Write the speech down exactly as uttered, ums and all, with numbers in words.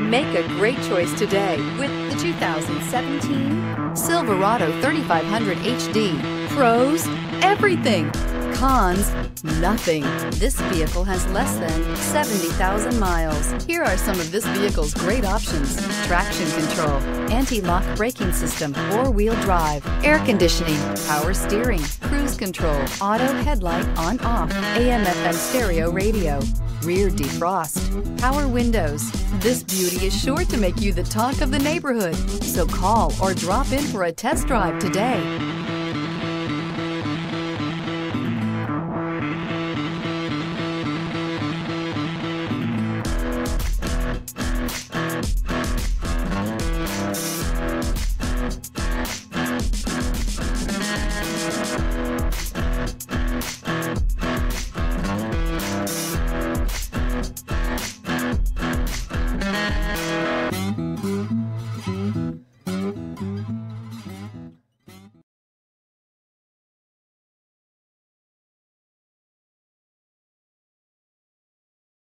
Make a great choice today with the two thousand seventeen Silverado thirty-five hundred H D. Pros, everything. Cons, nothing. This vehicle has less than seventy thousand miles. Here are some of this vehicle's great options: traction control, anti-lock braking system, four-wheel drive, air conditioning, power steering, cruise control, auto headlight on-off, A M F M stereo radio, rear defrost, power windows. This beauty is sure to make you the talk of the neighborhood. So call or drop in for a test drive today.